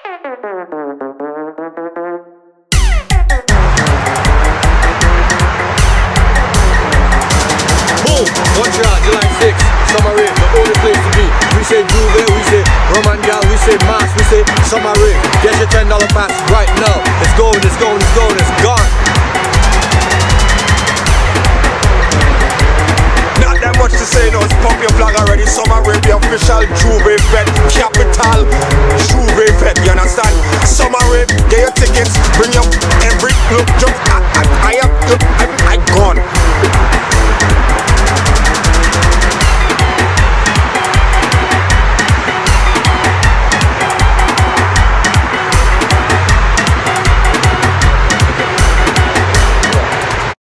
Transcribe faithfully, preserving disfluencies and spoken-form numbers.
Montreal, July sixth, Summer Rave, the only place to be. We say JOUVERT, we say Roman Gal, we say Mass, we say Summer Rave. Get your ten dollar pass right now. It's going, it's going, it's going, it's gone. Not that much to say, no, it's pump your flag already. Summer Rave, the official JOUVERT capital. JOUVERT, you understand? Summer Rave, get your tickets, bring your every look, jump, I, I, I have, look, I